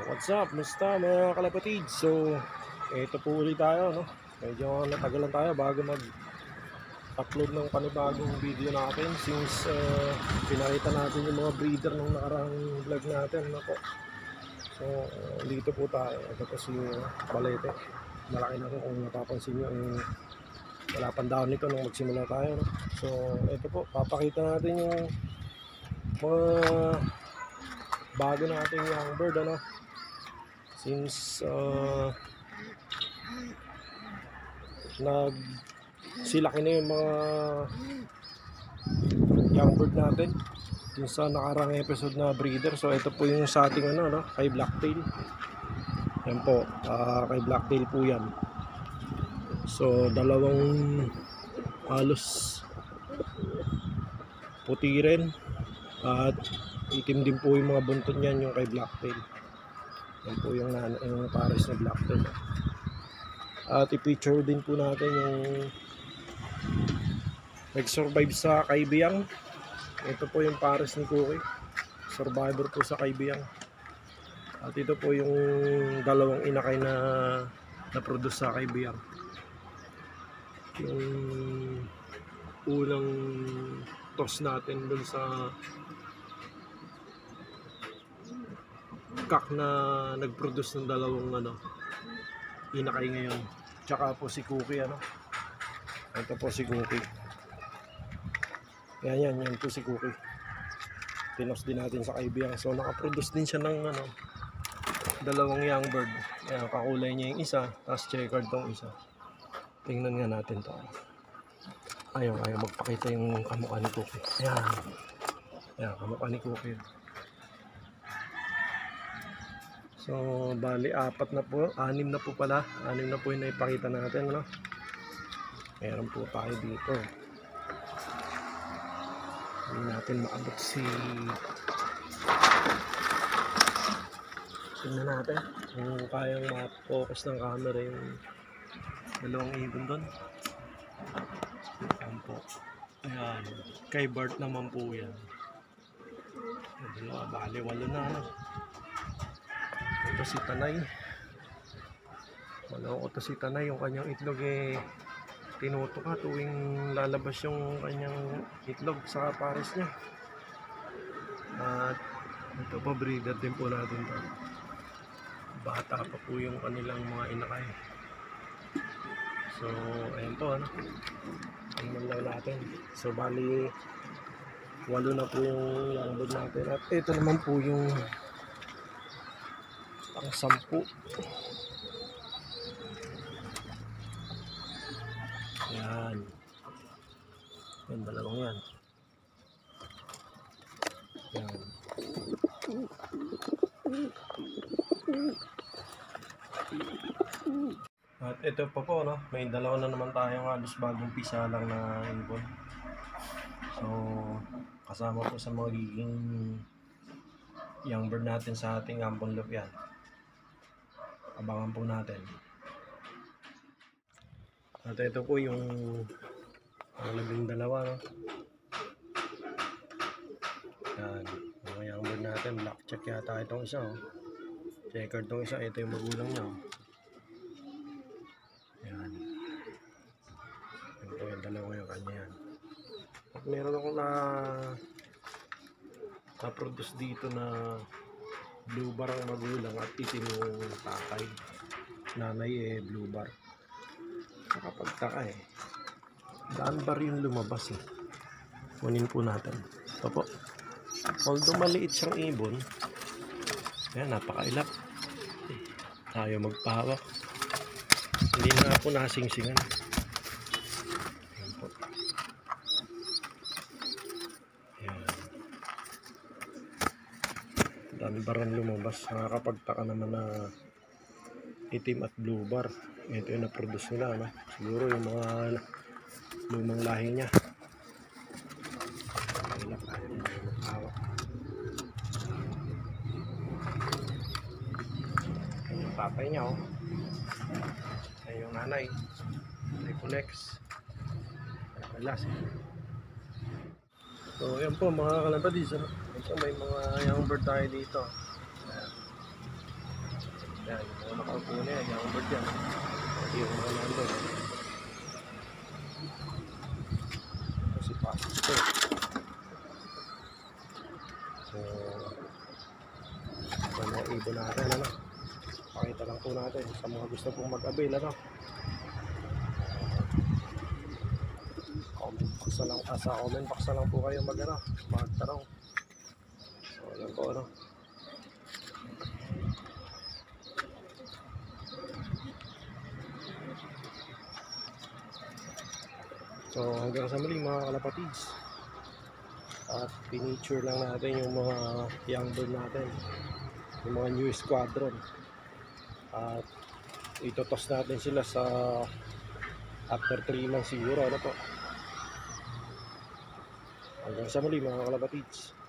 What's up? Musta mga kalapatid? So, ito po ulit tayo, no? Medyo natagalan tayo bago mag-upload ng panibagong video natin since pinakita natin yung mga breeder nung nakarang vlog natin, no po. So, dito po tayo. Ito po si Balete. Malaki na po kung napapansin nyo. Wala pang dahon nito nung magsimula tayo, no? So, ito po. Papakita natin yung mga bago nating young bird, ano? Since silaki na yung mga young bird natin dun sa nakarang episode na breeder. So ito po yung sa ating kay Blacktail. Yan po, kay Blacktail po yan. So dalawang halos puti rin at itim din po yung mga buntot niyan, yung kay Blacktail. Yan po yung pares na Blacktail. At i-feature din po natin yung nag-survive sa Kaibiyang. Ito po yung pares ni Cookie. Survivor po sa Kaibiyang. At ito po yung dalawang inakay na na-produce sa Kaibiyang. Yung unang toss natin dun sa kak na nag-produce ng dalawang inakay ngayon. Tsaka po si Cookie, ito po si Cookie. Yan po si Cookie. Tinos din natin sa Kaibiyang. So naka-produce din siya ng dalawang young bird. Ayan, kakulay niya yung isa, tapos checkered tong isa. Tingnan nga natin to. Ayaw magpakita yung kamukha ni Cookie. Ayan, kamukha ni Cookie. So, bali 6 na po pala. 6 na po yung naipakita natin, no? Meron po tayo dito. Hindi natin maabot tingnan natin kung kayang ma-focus ng camera yung dalawang ibon doon. Ayan po. Ayan. Kay Bart naman po yan. Bali 8 na, Ito si Tanay. Ko to si Tanay. Yung kanyang itlog tinutuka tuwing lalabas yung kanyang itlog sa pares niya. At ito pa, breeder din po natin to. Bata pa po yung kanilang mga inakay. So ayun po, tingnan lang natin. So bali 8 na po yung young bird natin. At ito naman po yung pang 10. Yan. Yan, dalawang yan. Yan. At ito pa po, may dalawa na naman tayong halos bagong pisa lang na ibon. So, kasama po sa magiging young bird natin sa ating Ambon Loop yan. Abangan po natin. At ito po yung labing dalawa, Yan, mga young bird natin. Black check yata itong isa, Checkered itong isa. Ito yung magulang niya, Yan. Yan po yung dalawa yung kanya yan. At meron akong na-produce dito na blue bar ang magulang at itim yung tatay. Nanay blue bar. Nakapagtaka daan bar yung lumabas kunin po natin ito po. Although maliit siyang ibon, napakailap, tayo magpahawak, hindi na po nasingsingan. Yan po. Yan, daan bar ang lumabas. Nakakapagtaka naman na itim at blue bar. Ito yung na-produce nila, siguro yung mga lumang lahi niya. Yung papay niya, Ayan yung nanay. Tricolex. Alas. So yan po mga kalabadis, Ito may mga young bird tayo dito. Una yan, yung bird yan. Ito yung mga nandun. Kasi pasok ito. So, ito mga ibon natin, ano. Pakita lang po natin sa mga gusto pong mag-avail, ano. Comment box na lang, sa comment box na lang po kayo magtanong. So, yan po, ano. So hanggang sa muli mga kalapatids, at piniture lang natin yung mga young bird natin, yung mga new squadron, at itotos natin sila sa after 3 months siguro, ano po. Hanggang sa muli mga kalapatids.